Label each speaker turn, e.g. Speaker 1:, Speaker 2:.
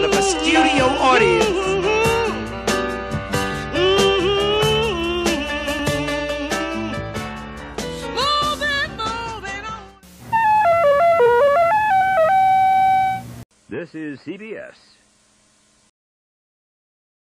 Speaker 1: front of a studio audience.
Speaker 2: This is CBS.